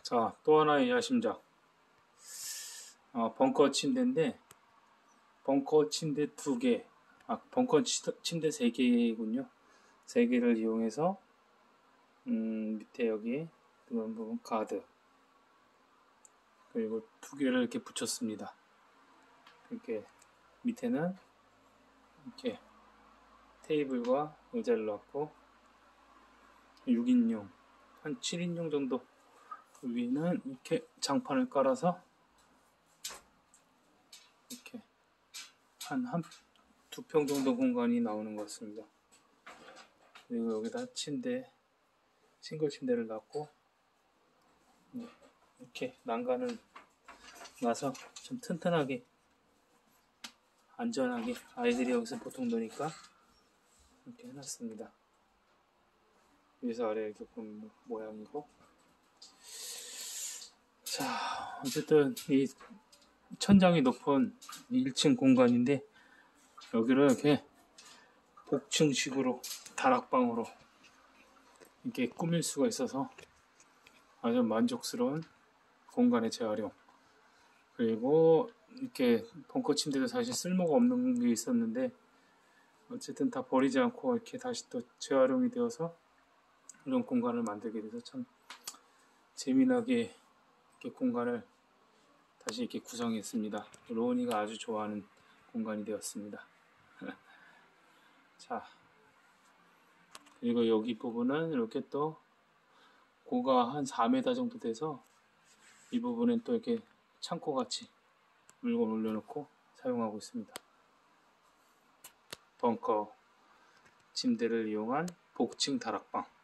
자, 또 하나의 야심작. 벙커 침대인데, 벙커 침대 2개, 벙커 침대 3개군요. 3개를 이용해서, 밑에 여기, 그런 부분 가드. 그리고 2개를 이렇게 붙였습니다. 이렇게, 밑에는, 이렇게, 테이블과 의자를 놨고, 6인용, 한 7인용 정도. 그 위에는 이렇게 장판을 깔아서, 이렇게, 두 평 정도 공간이 나오는 것 같습니다. 그리고 여기다 싱글 침대를 놨고, 이렇게 난간을 놔서 좀 튼튼하게, 안전하게, 아이들이 여기서 보통 노니까 이렇게 해놨습니다. 위에서 아래 이렇게 보는 모양이고. 자, 어쨌든 이 천장이 높은 1층 공간인데, 여기를 이렇게 복층식으로 다락방으로 이렇게 꾸밀 수가 있어서 아주 만족스러운 공간의 재활용. 그리고 이렇게 벙커 침대도 사실 쓸모가 없는 게 있었는데, 어쨌든 다 버리지 않고 이렇게 다시 또 재활용이 되어서 이런 공간을 만들게 돼서 참 재미나게 이렇게 공간을 다시 이렇게 구성했습니다. 로운이가 아주 좋아하는 공간이 되었습니다. 자, 그리고 여기 부분은 이렇게 또 고가 한 4m 정도 돼서 이 부분엔 또 이렇게 창고같이 물건 올려놓고 사용하고 있습니다. 벙커 침대를 이용한 복층 다락방.